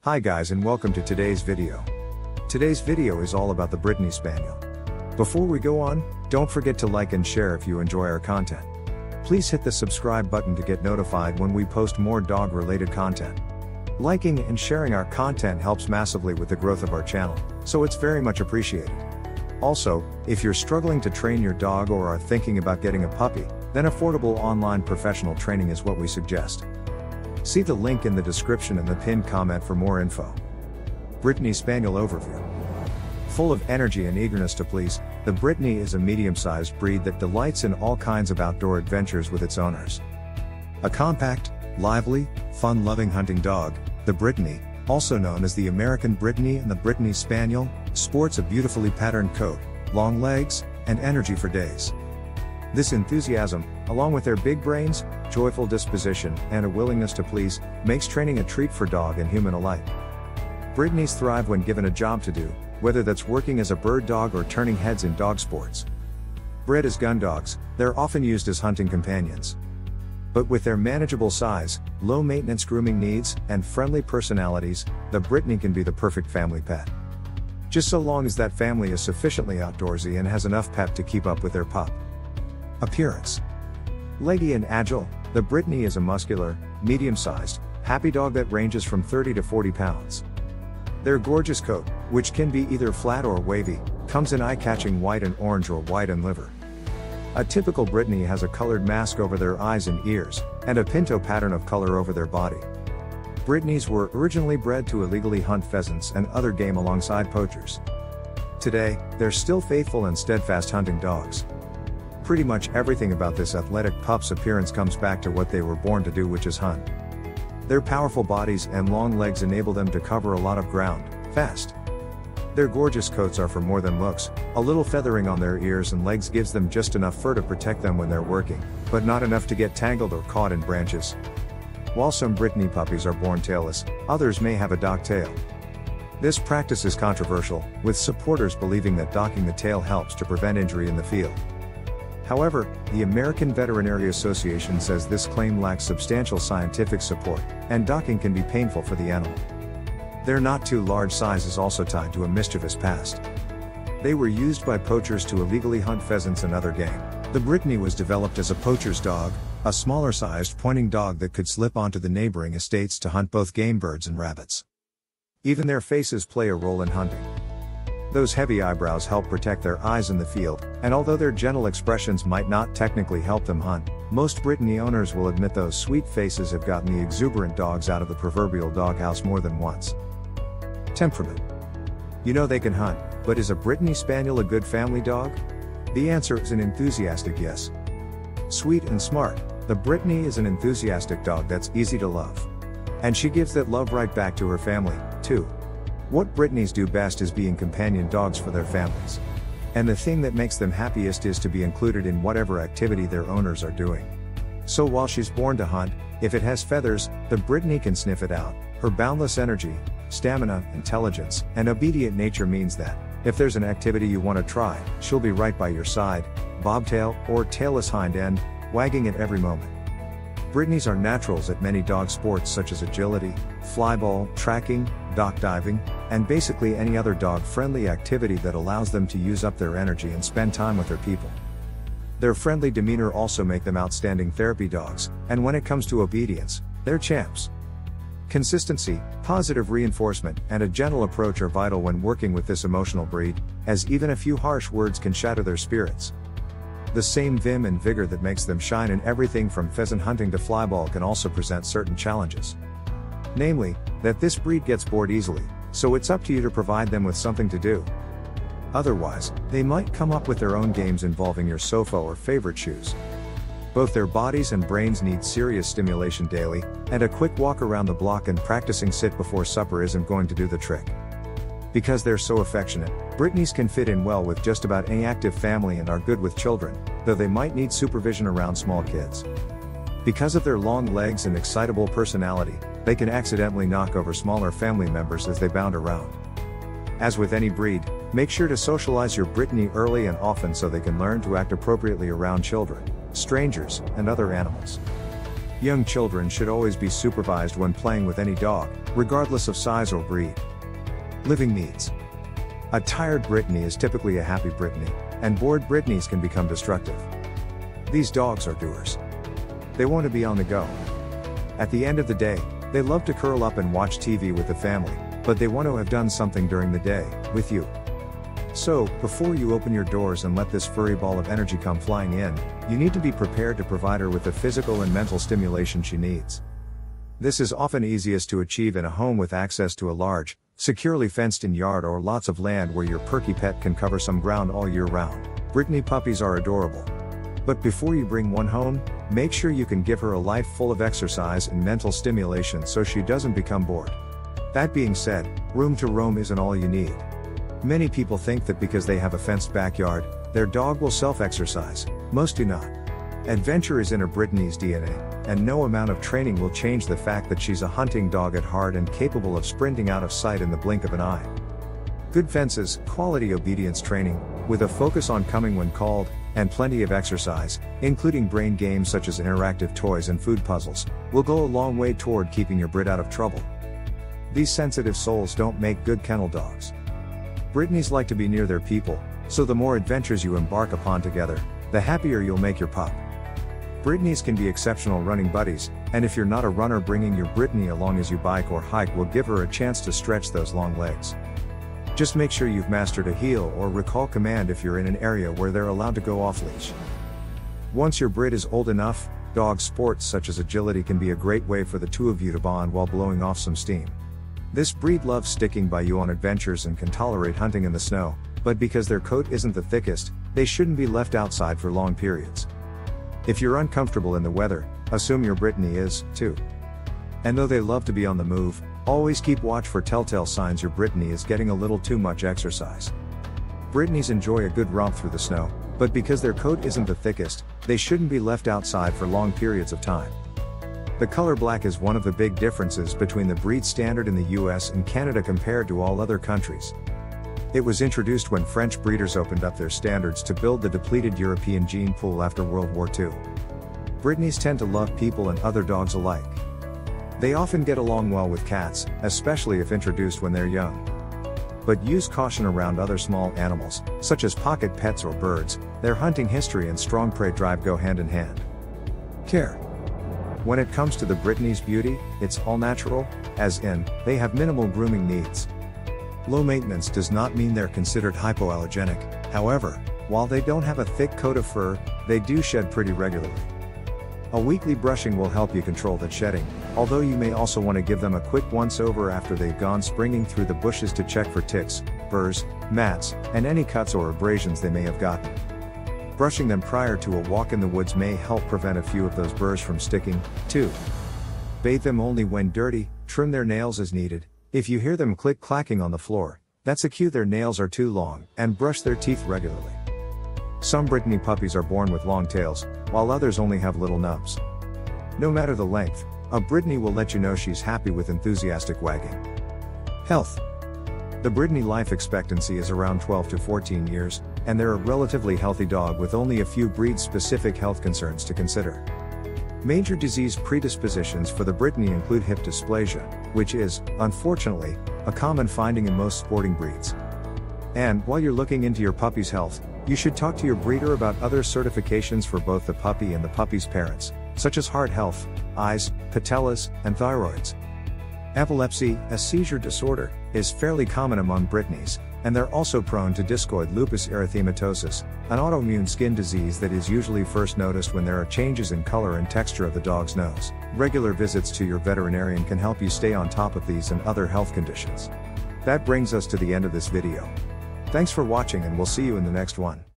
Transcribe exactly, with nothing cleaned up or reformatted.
Hi guys and welcome to today's video. Today's video is all about the Brittany Spaniel. Before we go on, don't forget to like and share if you enjoy our content. Please hit the subscribe button to get notified when we post more dog related content. Liking and sharing our content helps massively with the growth of our channel, so it's very much appreciated. Also, if you're struggling to train your dog or are thinking about getting a puppy, then affordable online professional training is what we suggest. See the link in the description and the pinned comment for more info. Brittany Spaniel Overview. Full of energy and eagerness to please, the Brittany is a medium-sized breed that delights in all kinds of outdoor adventures with its owners. A compact, lively, fun-loving hunting dog, the Brittany, also known as the American Brittany and the Brittany Spaniel, sports a beautifully patterned coat, long legs, and energy for days. This enthusiasm, along with their big brains, joyful disposition, and a willingness to please, makes training a treat for dog and human alike. Brittany's thrive when given a job to do, whether that's working as a bird dog or turning heads in dog sports. Bred as gun dogs, they're often used as hunting companions. But with their manageable size, low maintenance grooming needs, and friendly personalities, the Brittany can be the perfect family pet. Just so long as that family is sufficiently outdoorsy and has enough pep to keep up with their pup. Appearance. Leggy and agile, the Brittany is a muscular, medium-sized, happy dog that ranges from thirty to forty pounds. Their gorgeous coat, which can be either flat or wavy, comes in eye-catching white and orange or white and liver. A typical Brittany has a colored mask over their eyes and ears, and a pinto pattern of color over their body. Brittany's were originally bred to illegally hunt pheasants and other game alongside poachers. Today, they're still faithful and steadfast hunting dogs. Pretty much everything about this athletic pup's appearance comes back to what they were born to do, which is hunt. Their powerful bodies and long legs enable them to cover a lot of ground, fast. Their gorgeous coats are for more than looks. A little feathering on their ears and legs gives them just enough fur to protect them when they're working, but not enough to get tangled or caught in branches. While some Brittany puppies are born tailless, others may have a docked tail. This practice is controversial, with supporters believing that docking the tail helps to prevent injury in the field. However, the American Veterinary Association says this claim lacks substantial scientific support, and docking can be painful for the animal. Their not too large size is also tied to a mischievous past. They were used by poachers to illegally hunt pheasants and other game. The Brittany was developed as a poacher's dog, a smaller-sized pointing dog that could slip onto the neighboring estates to hunt both game birds and rabbits. Even their faces play a role in hunting. Those heavy eyebrows help protect their eyes in the field, and although their gentle expressions might not technically help them hunt, most Brittany owners will admit those sweet faces have gotten the exuberant dogs out of the proverbial doghouse more than once. Temperament. You know they can hunt, but is a Brittany Spaniel a good family dog? The answer is an enthusiastic yes. Sweet and smart, the Brittany is an enthusiastic dog that's easy to love. And she gives that love right back to her family, too. What Brittany's do best is being companion dogs for their families. And the thing that makes them happiest is to be included in whatever activity their owners are doing. So while she's born to hunt, if it has feathers, the Brittany can sniff it out. Her boundless energy, stamina, intelligence, and obedient nature means that, if there's an activity you want to try, she'll be right by your side, bobtail or tailless hind end, wagging at every moment. Brittany's are naturals at many dog sports such as agility, flyball, tracking, dock diving, and basically any other dog-friendly activity that allows them to use up their energy and spend time with their people. Their friendly demeanor also make them outstanding therapy dogs, and when it comes to obedience, they're champs. Consistency, positive reinforcement, and a gentle approach are vital when working with this emotional breed, as even a few harsh words can shatter their spirits. The same vim and vigor that makes them shine in everything from pheasant hunting to flyball can also present certain challenges. Namely, that this breed gets bored easily, so it's up to you to provide them with something to do. Otherwise, they might come up with their own games involving your sofa or favorite shoes. Both their bodies and brains need serious stimulation daily, and a quick walk around the block and practicing sit before supper isn't going to do the trick. Because they're so affectionate, Brittany's can fit in well with just about any active family and are good with children, though they might need supervision around small kids. Because of their long legs and excitable personality, they can accidentally knock over smaller family members as they bound around. As with any breed, make sure to socialize your Brittany early and often so they can learn to act appropriately around children, strangers, and other animals. Young children should always be supervised when playing with any dog, regardless of size or breed. Living needs. A tired Brittany is typically a happy Brittany, and bored Brittanys can become destructive. These dogs are doers. They want to be on the go. At the end of the day, they love to curl up and watch T V with the family, but they want to have done something during the day, with you. So, before you open your doors and let this furry ball of energy come flying in, you need to be prepared to provide her with the physical and mental stimulation she needs. This is often easiest to achieve in a home with access to a large, securely fenced-in yard or lots of land where your perky pet can cover some ground all year round. Brittany puppies are adorable. But before you bring one home, make sure you can give her a life full of exercise and mental stimulation so she doesn't become bored. That being said, room to roam isn't all you need. Many people think that because they have a fenced backyard, their dog will self-exercise. Most do not. Adventure is in a Brittany's D N A, and no amount of training will change the fact that she's a hunting dog at heart and capable of sprinting out of sight in the blink of an eye. Good fences, quality obedience training, with a focus on coming when called, and plenty of exercise, including brain games such as interactive toys and food puzzles, will go a long way toward keeping your Brit out of trouble. These sensitive souls don't make good kennel dogs. Brittanys like to be near their people, so the more adventures you embark upon together, the happier you'll make your pup. Brittanys can be exceptional running buddies, and if you're not a runner, bringing your Brittany along as you bike or hike will give her a chance to stretch those long legs. Just make sure you've mastered a heel or recall command if you're in an area where they're allowed to go off-leash. Once your Brit is old enough, dog sports such as agility can be a great way for the two of you to bond while blowing off some steam. This breed loves sticking by you on adventures and can tolerate hunting in the snow, but because their coat isn't the thickest, they shouldn't be left outside for long periods. If you're uncomfortable in the weather, assume your Brittany is, too. And though they love to be on the move, always keep watch for telltale signs your Brittany is getting a little too much exercise. Brittanys enjoy a good romp through the snow, but because their coat isn't the thickest, they shouldn't be left outside for long periods of time. The color black is one of the big differences between the breed standard in the U S and Canada compared to all other countries. It was introduced when French breeders opened up their standards to build the depleted European gene pool after World War Two. Brittanys tend to love people and other dogs alike. They often get along well with cats, especially if introduced when they're young. But use caution around other small animals, such as pocket pets or birds. Their hunting history and strong prey drive go hand in hand. Care. When it comes to the Brittany's beauty, it's all natural, as in, they have minimal grooming needs. Low maintenance does not mean they're considered hypoallergenic. However, while they don't have a thick coat of fur, they do shed pretty regularly. A weekly brushing will help you control that shedding, although you may also want to give them a quick once-over after they've gone springing through the bushes to check for ticks, burrs, mats, and any cuts or abrasions they may have gotten. Brushing them prior to a walk in the woods may help prevent a few of those burrs from sticking, too. Bathe them only when dirty, trim their nails as needed. If you hear them click-clacking on the floor, that's a cue their nails are too long, and brush their teeth regularly. Some Brittany puppies are born with long tails, while others only have little nubs. No matter the length, a Brittany will let you know she's happy with enthusiastic wagging. Health. The Brittany life expectancy is around twelve to fourteen years, and they're a relatively healthy dog with only a few breed-specific health concerns to consider. Major disease predispositions for the Brittany include hip dysplasia, which is, unfortunately, a common finding in most sporting breeds. And while you're looking into your puppy's health, you should talk to your breeder about other certifications for both the puppy and the puppy's parents, such as heart health, eyes, patellas, and thyroids. Epilepsy, a seizure disorder, is fairly common among Brittany's, and they're also prone to discoid lupus erythematosus, an autoimmune skin disease that is usually first noticed when there are changes in color and texture of the dog's nose. Regular visits to your veterinarian can help you stay on top of these and other health conditions. That brings us to the end of this video. Thanks for watching, and we'll see you in the next one.